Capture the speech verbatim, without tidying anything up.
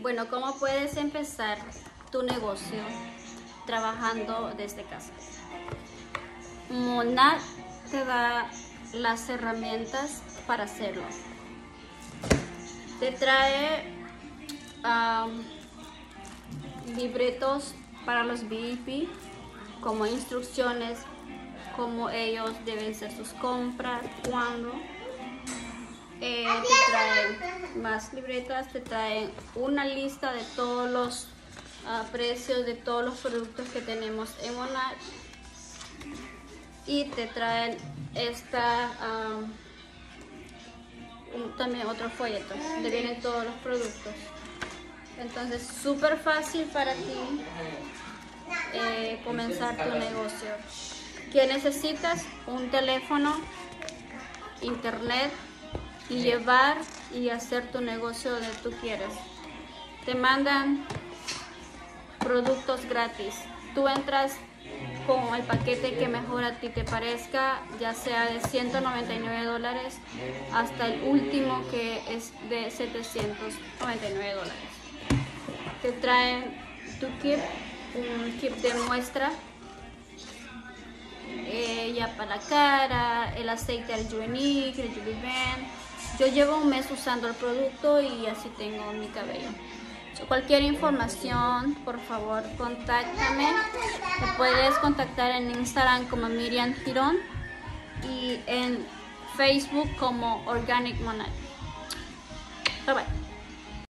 Bueno, ¿cómo puedes empezar tu negocio trabajando desde casa? Monat te da las herramientas para hacerlo. Te trae um, libretos para los V I P, como instrucciones, cómo ellos deben hacer sus compras, cuándo. Eh, te traen más libretas, te traen una lista de todos los uh, precios de todos los productos que tenemos en Monat, y te traen esta um, un, también otro folleto donde vienen todos los productos. Entonces, súper fácil para ti eh, comenzar tu negocio. ¿Qué necesitas? Un teléfono, internet, y llevar y hacer tu negocio donde tú quieres. Te mandan productos gratis. Tú entras con el paquete que mejor a ti te parezca, ya sea de ciento noventa y nueve dólares hasta el último que es de setecientos noventa y nueve dólares. Te traen tu kit, un kit de muestra, eh, ya para la cara, el aceite del Unique, el Juliben. Yo llevo un mes usando el producto y así tengo mi cabello. So, cualquier información, por favor, contáctame. Me puedes contactar en Instagram como Miriam Girón y en Facebook como Organic Monat. Bye bye.